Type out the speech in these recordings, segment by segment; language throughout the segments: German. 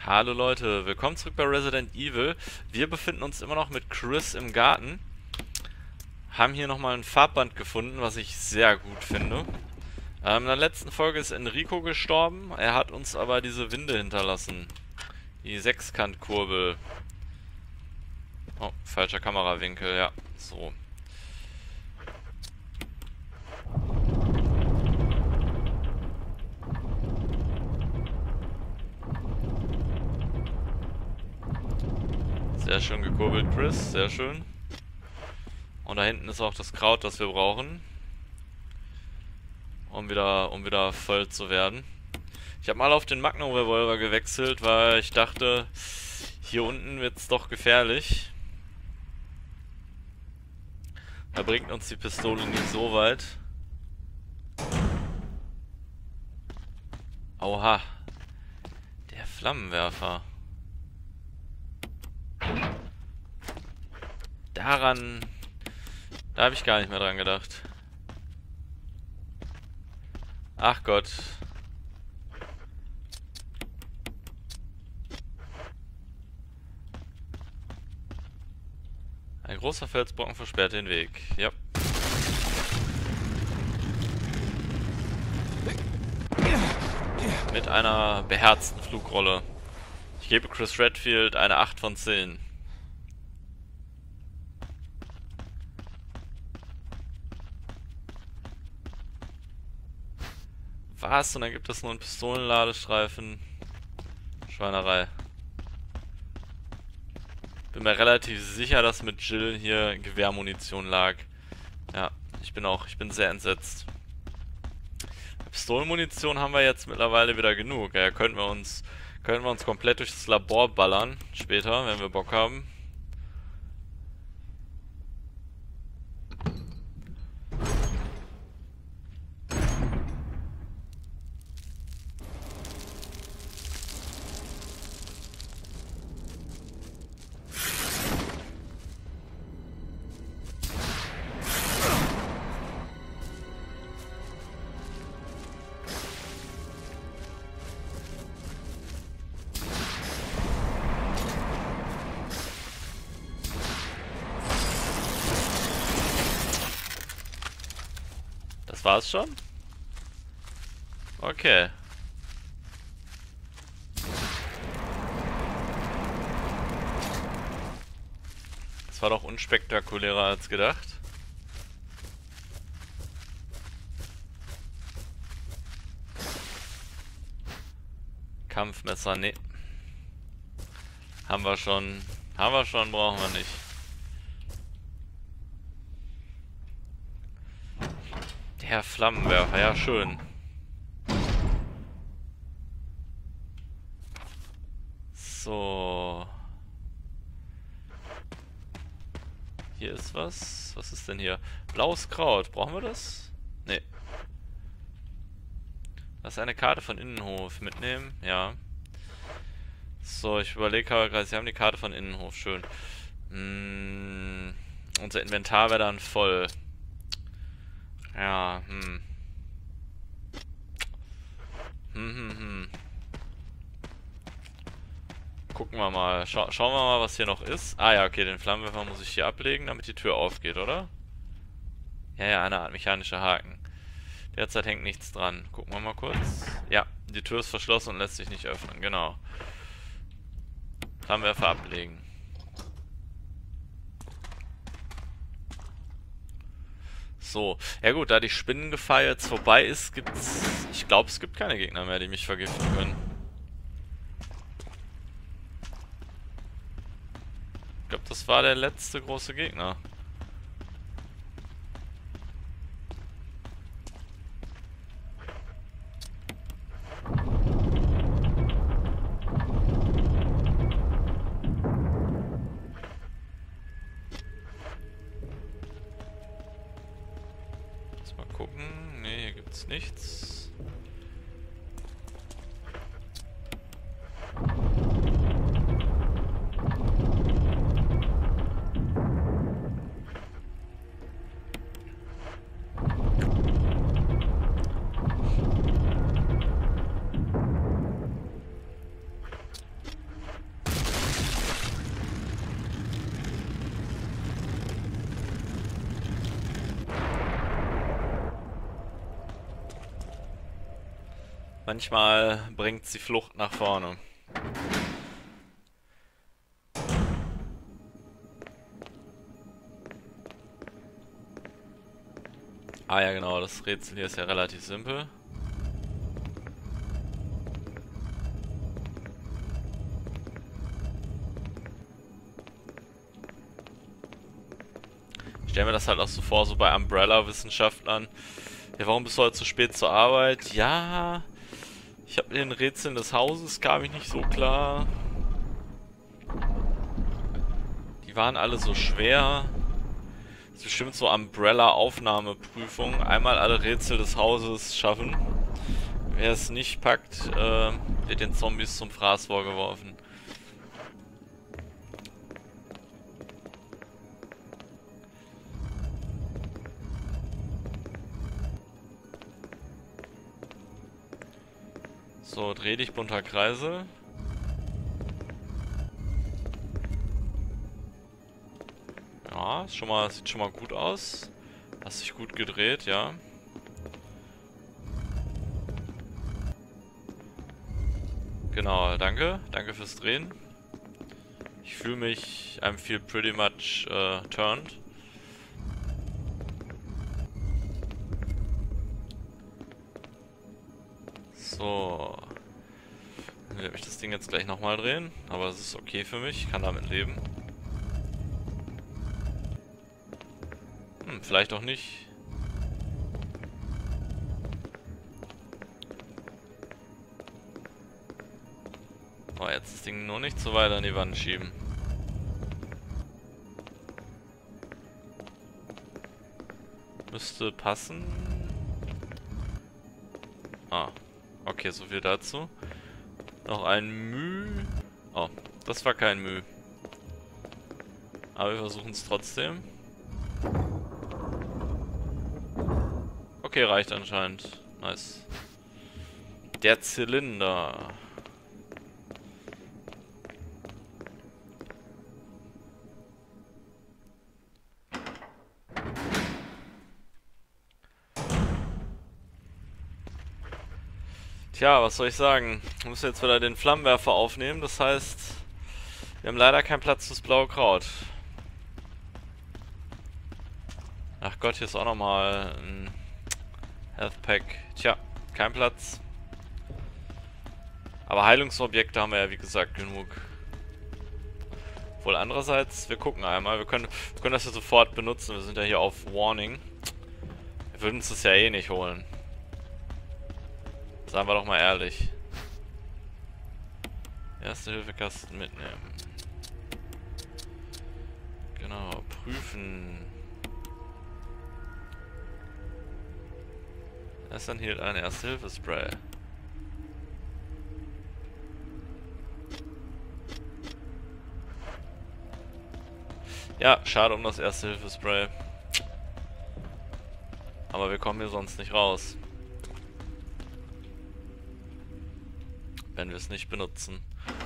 Hallo Leute, willkommen zurück bei Resident Evil. Wir befinden uns immer noch mit Chris im Garten. Haben hier nochmal ein Farbband gefunden, was ich sehr gut finde. In der letzten Folge ist Enrico gestorben. Er hat uns aber diese Winde hinterlassen. Die Sechskantkurbel. Oh, falscher Kamerawinkel, ja. So. Sehr schön gekurbelt, Chris. Sehr schön. Und da hinten ist auch das Kraut, das wir brauchen. Um wieder voll zu werden. Ich habe mal auf den Magnum Revolver gewechselt, weil ich dachte, hier unten wird es doch gefährlich. Da bringt uns die Pistole nicht so weit. Oha. Der Flammenwerfer. Da habe ich gar nicht mehr dran gedacht. Ach Gott. Ein großer Felsbrocken versperrt den Weg. Ja. Mit einer beherzten Flugrolle. Ich gebe Chris Redfield eine 8 von 10. Was? Und dann gibt es nur einen Pistolenladestreifen. Schweinerei. Bin mir relativ sicher, dass mit Jill hier Gewehrmunition lag. Ja, ich bin sehr entsetzt. Pistolenmunition haben wir jetzt mittlerweile wieder genug. Ja, könnten wir uns komplett durch das Labor ballern. Später, wenn wir Bock haben. Das war's schon? Okay. Das war doch unspektakulärer als gedacht. Kampfmesser, nee. Haben wir schon, brauchen wir nicht. Der Flammenwerfer, ja schön. So. Hier ist was. Was ist denn hier? Blaues Kraut. Brauchen wir das? Nee. Das ist eine Karte von Innenhof. Mitnehmen? Ja. So, ich überlege aber gerade, Sie haben die Karte von Innenhof. Schön. Unser Inventar wäre dann voll. Ja, Gucken wir mal. Schauen wir mal, was hier noch ist. Ah ja, okay, den Flammenwerfer muss ich hier ablegen, damit die Tür aufgeht, oder? Ja, ja, eine Art mechanischer Haken. Derzeit hängt nichts dran. Gucken wir mal kurz. Ja, die Tür ist verschlossen und lässt sich nicht öffnen, genau. Flammenwerfer ablegen. So, ja gut, da die Spinnengefahr jetzt vorbei ist, ich glaube, es gibt keine Gegner mehr, die mich vergiften können. Ich glaube, das war der letzte große Gegner. Mal gucken. Ne, hier gibt's nichts. Manchmal bringt die Flucht nach vorne. Ah ja, genau, das Rätsel hier ist ja relativ simpel. Ich stelle mir das halt auch so vor, so bei Umbrella-Wissenschaftlern. Ja, warum bist du heute zu spät zur Arbeit? Ja, ich habe mit den Rätseln des Hauses kam ich nicht so klar. Die waren alle so schwer. Das ist bestimmt so Umbrella-Aufnahmeprüfung. Einmal alle Rätsel des Hauses schaffen. Wer es nicht packt, wird den Zombies zum Fraß vorgeworfen. So, dreh dich, bunter Kreisel. Ja, sieht schon mal gut aus. Hast dich gut gedreht, ja. Genau, danke. Danke fürs Drehen. Ich fühle mich, I'm feel pretty much turned. So. Dann werde ich das Ding jetzt gleich nochmal drehen. Aber es ist okay für mich. Ich kann damit leben. Vielleicht auch nicht. Oh, jetzt das Ding nur nicht so weit an die Wand schieben. Müsste passen. Ah, okay, so viel dazu. Noch ein Müh. Oh, das war kein Müh. Aber wir versuchen es trotzdem. Okay, reicht anscheinend. Nice. Der Zylinder. Tja, was soll ich sagen? Ich muss jetzt wieder den Flammenwerfer aufnehmen. Das heißt, wir haben leider keinen Platz fürs blaue Kraut. Ach Gott, hier ist auch nochmal ein Health Pack. Tja, kein Platz. Aber Heilungsobjekte haben wir ja wie gesagt genug. Obwohl andererseits, wir gucken einmal. Wir können das ja sofort benutzen. Wir sind ja hier auf Warning. Wir würden uns das ja eh nicht holen. Sagen wir doch mal ehrlich. Erste-Hilfe-Kasten mitnehmen. Genau, prüfen. Es enthielt ein Erste-Hilfe-Spray. Ja, schade um das Erste-Hilfe-Spray. Aber wir kommen hier sonst nicht raus. Wenn wir es nicht benutzen.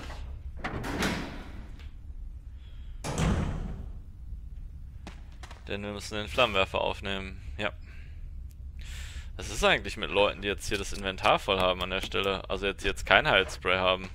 Denn wir müssen den Flammenwerfer aufnehmen. Ja. Was ist eigentlich mit Leuten, die jetzt hier das Inventar voll haben an der Stelle? Also jetzt kein Heilspray haben.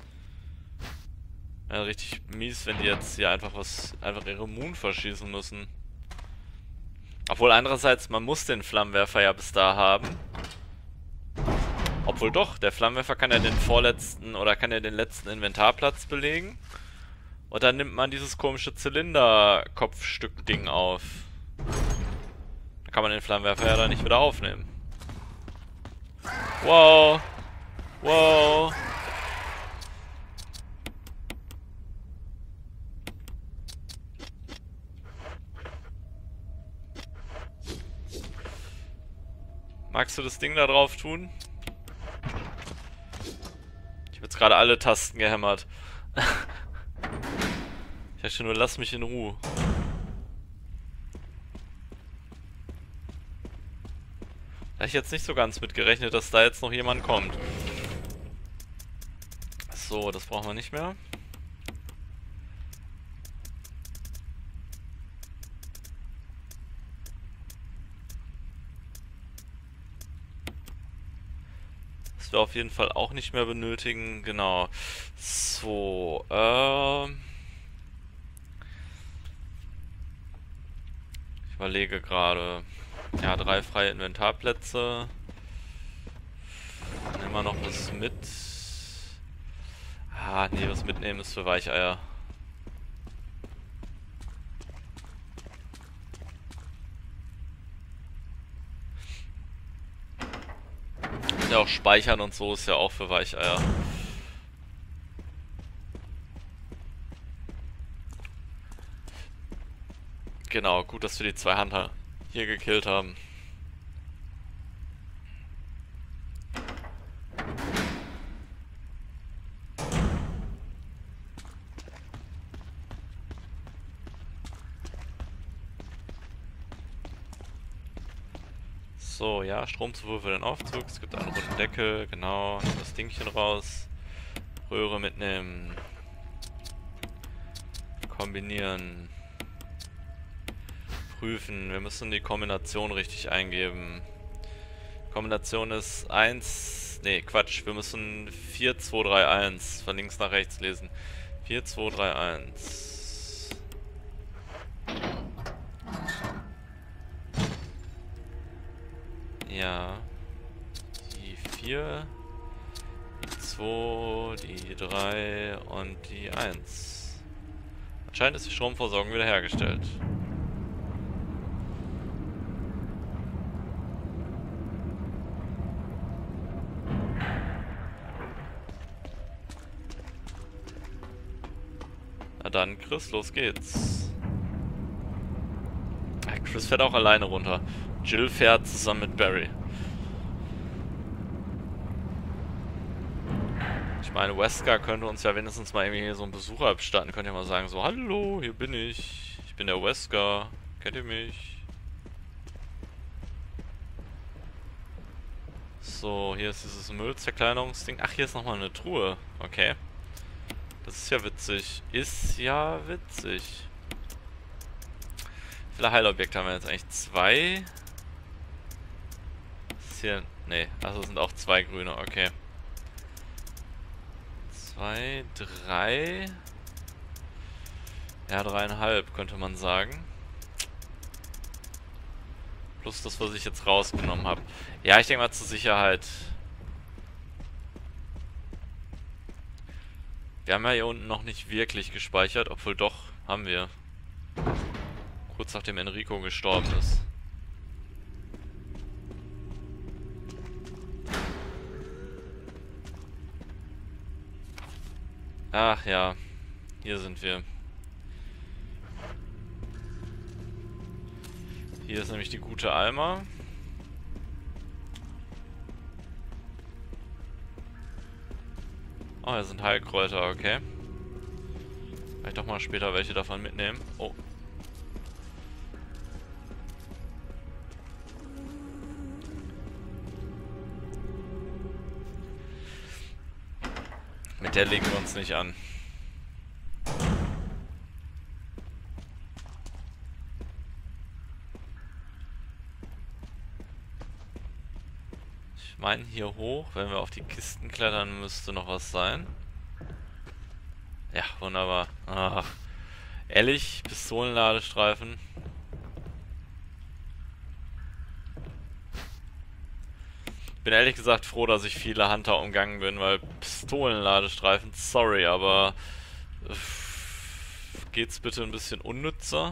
Ja, richtig mies, wenn die jetzt hier einfach ihre Moon verschießen müssen. Obwohl andererseits, man muss den Flammenwerfer ja bis da haben. Obwohl doch, der Flammenwerfer kann ja den vorletzten oder kann ja den letzten Inventarplatz belegen. Und dann nimmt man dieses komische Zylinder-Kopfstück-Ding auf. Dann kann man den Flammenwerfer ja dann nicht wieder aufnehmen. Wow. Wow. Magst du das Ding da drauf tun? Ich habe jetzt gerade alle Tasten gehämmert. Ich dachte nur, lass mich in Ruhe. Da habe ich jetzt nicht so ganz mit gerechnet, dass da jetzt noch jemand kommt. So, das brauchen wir nicht mehr. Es wir auf jeden Fall auch nicht mehr benötigen. Genau. So, ich überlege gerade. Ja, 3 freie Inventarplätze. Nehmen wir noch was mit. Ah, nee, was mitnehmen ist für Weicheier. Ja, auch speichern und so ist ja auch für Weicheier. Genau, gut, dass wir die 2 Hunter hier gekillt haben. So, ja, Stromzufuhr für den Aufzug. Es gibt einen runden Deckel, genau. Das Dingchen raus. Röhre mitnehmen. Kombinieren. Prüfen. Wir müssen die Kombination richtig eingeben. Kombination ist 1. Nee, Quatsch. Wir müssen 4, 2, 3, 1 von links nach rechts lesen. 4, 2, 3, 1. Ja. Die 4, die 2, die 3 und die 1. Anscheinend ist die Stromversorgung wiederhergestellt. Na dann, Chris, los geht's. Chris fährt auch alleine runter. Jill fährt zusammen mit Barry. Ich meine, Wesker könnte uns ja wenigstens mal irgendwie so einen Besucher abstatten. Könnt ihr mal sagen, so, hallo, hier bin ich. Ich bin der Wesker. Kennt ihr mich? So, hier ist dieses Müllzerkleinerungsding. Ach, hier ist nochmal eine Truhe. Okay. Das ist ja witzig. Ist ja witzig. Wie viele Heilobjekte haben wir jetzt eigentlich? 2? Ist hier... Nee, also sind auch 2 grüne, okay. 2, 3... Ja, 3,5 könnte man sagen. Plus das, was ich jetzt rausgenommen habe. Ja, ich denke mal zur Sicherheit. Wir haben ja hier unten noch nicht wirklich gespeichert, obwohl doch, haben wir. Kurz nachdem Enrico gestorben ist. Ach ja, hier sind wir. Hier ist nämlich die gute Alma. Oh, hier sind Heilkräuter, okay. Vielleicht doch mal später welche davon mitnehmen. Oh. Mit der legen wir uns nicht an. Ich meine, hier hoch, wenn wir auf die Kisten klettern, müsste noch was sein. Ja, wunderbar. Ach. Ehrlich, Pistolenladestreifen. Bin ehrlich gesagt froh, dass ich viele Hunter umgangen bin, weil Pistolenladestreifen, sorry, aber geht's bitte ein bisschen unnützer?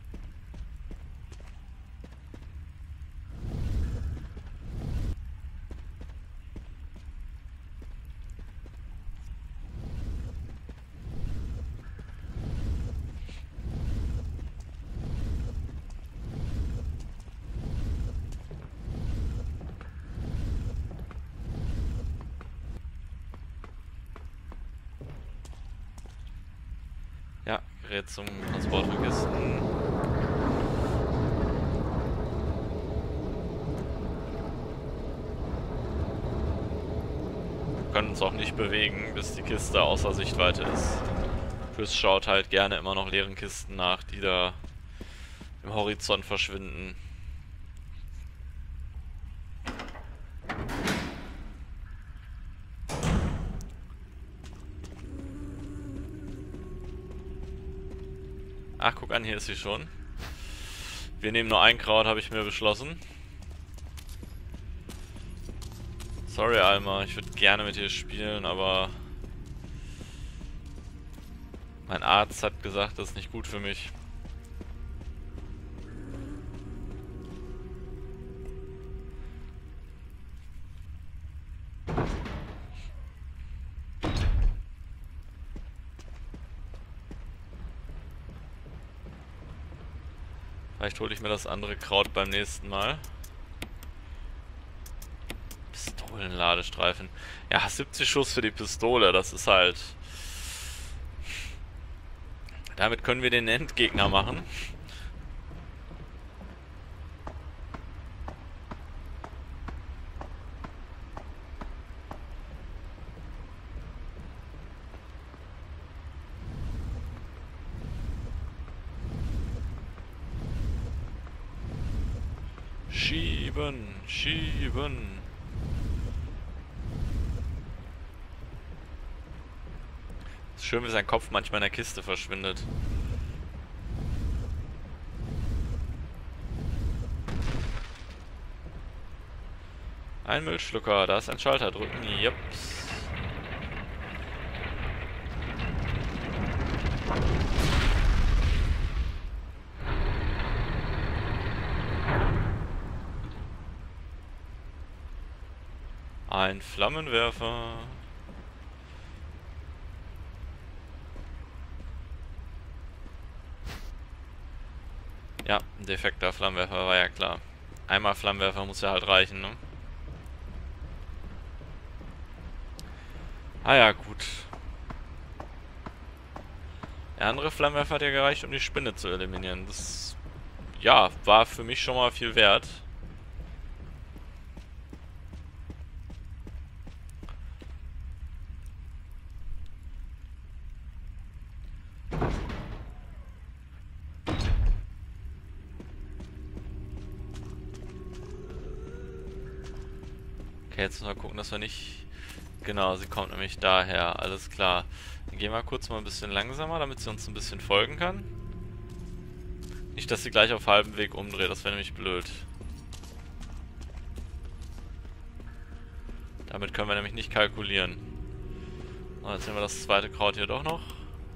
Ja, Gerät zum Transport von Kisten. Wir können uns auch nicht bewegen, bis die Kiste außer Sichtweite ist. Chris schaut halt gerne immer noch leeren Kisten nach, die da im Horizont verschwinden. Ach, guck an, hier ist sie schon. Wir nehmen nur ein Kraut, habe ich mir beschlossen. Sorry, Alma, ich würde gerne mit dir spielen, aber mein Arzt hat gesagt, das ist nicht gut für mich. Vielleicht hole ich mir das andere Kraut beim nächsten Mal. Pistolenladestreifen. Ja, 70 Schuss für die Pistole, das ist halt... Damit können wir den Endgegner machen. Schieben, schieben. Ist schön, wie sein Kopf manchmal in der Kiste verschwindet. Ein Müllschlucker, da ist ein Schalter drücken. Jups. Ein Flammenwerfer. Ja, ein defekter Flammenwerfer, war ja klar. Einmal Flammenwerfer muss ja halt reichen, ne? Ah ja, gut. Der andere Flammenwerfer hat ja gereicht, um die Spinne zu eliminieren. Das, ja, war für mich schon mal viel wert. Okay, jetzt müssen wir gucken, dass wir nicht... Genau, sie kommt nämlich daher, alles klar. Dann gehen wir kurz mal ein bisschen langsamer, damit sie uns ein bisschen folgen kann. Nicht, dass sie gleich auf halbem Weg umdreht, das wäre nämlich blöd. Damit können wir nämlich nicht kalkulieren. Und jetzt sehen wir das zweite Kraut hier doch noch.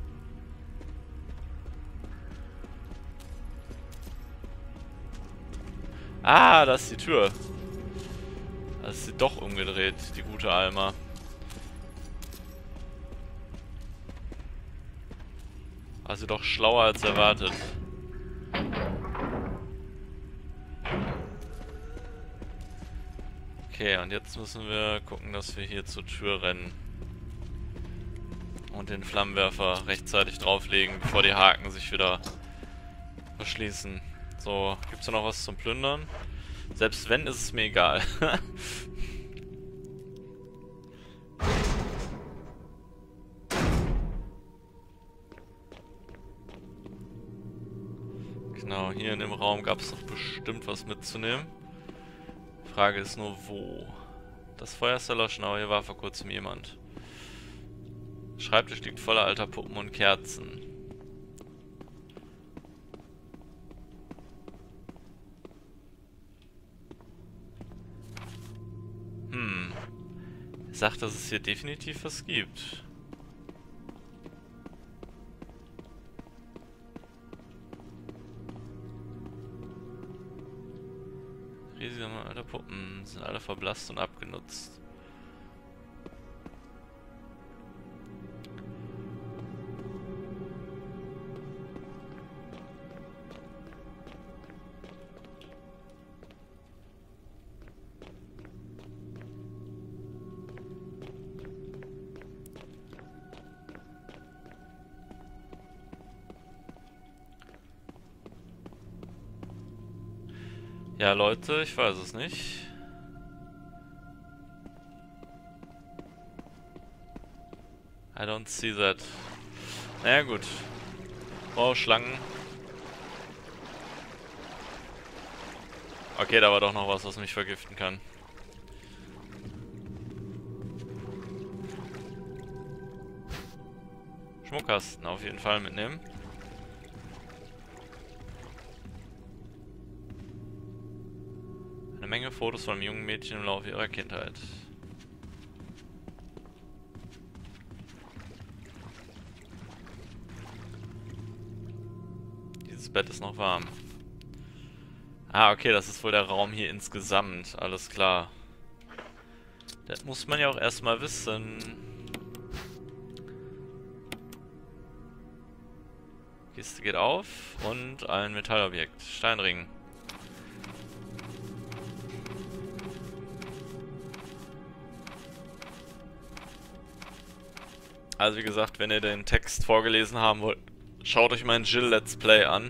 Ah, da ist die Tür. Da ist sie doch umgedreht, die gute Alma. Also doch schlauer als erwartet. Okay, und jetzt müssen wir gucken, dass wir hier zur Tür rennen. Und den Flammenwerfer rechtzeitig drauflegen, bevor die Haken sich wieder verschließen. So, gibt's da noch was zum Plündern? Selbst wenn, ist es mir egal. Genau, hier in dem Raum gab es doch bestimmt was mitzunehmen. Die Frage ist nur, wo? Das Feuer ist erloschen, aber hier war vor kurzem jemand. Der Schreibtisch liegt voller alter Puppen und Kerzen. Er sagt, dass es hier definitiv was gibt. Riesige alte Puppen sind alle verblasst und abgenutzt. Ja, Leute, ich weiß es nicht. I don't see that. Naja, gut. Oh, Schlangen. Okay, da war doch noch was, was mich vergiften kann. Schmuckkasten auf jeden Fall mitnehmen. Fotos von einem jungen Mädchen im Laufe ihrer Kindheit. Dieses Bett ist noch warm. Ah, okay, das ist wohl der Raum hier insgesamt. Alles klar. Das muss man ja auch erstmal wissen. Kiste geht auf und ein Metallobjekt. Steinring. Also wie gesagt, wenn ihr den Text vorgelesen haben wollt, schaut euch mein Jill Let's Play an.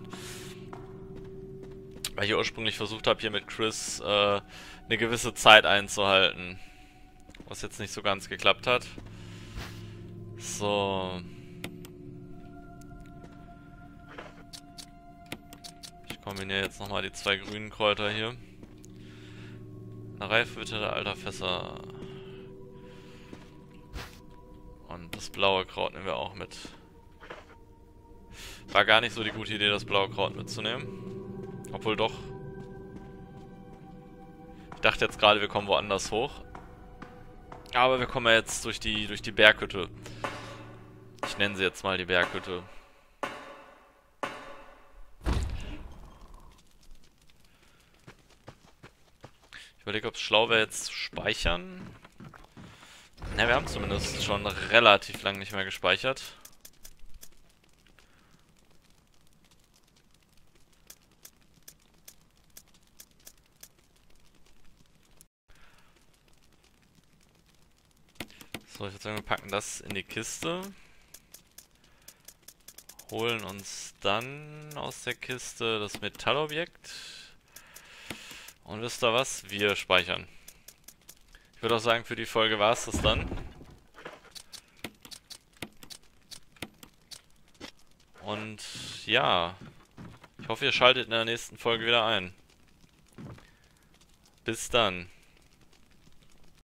Weil ich ursprünglich versucht habe, hier mit Chris eine gewisse Zeit einzuhalten. Was jetzt nicht so ganz geklappt hat. So. Ich kombiniere jetzt nochmal die 2 grünen Kräuter hier. Eine Reihe verwitterter alter Fässer. Und das blaue Kraut nehmen wir auch mit. War gar nicht so die gute Idee, das blaue Kraut mitzunehmen. Obwohl doch. Ich dachte jetzt gerade, wir kommen woanders hoch. Aber wir kommen ja jetzt durch die Berghütte. Ich nenne sie jetzt mal die Berghütte. Ich überlege, ob es schlau wäre, jetzt zu speichern. Na, wir haben zumindest schon relativ lang nicht mehr gespeichert. So, ich würde sagen, wir packen das in die Kiste. Holen uns dann aus der Kiste das Metallobjekt. Und wisst ihr was? Wir speichern. Ich würde auch sagen, für die Folge war es das dann. Und ja, ich hoffe, ihr schaltet in der nächsten Folge wieder ein. Bis dann.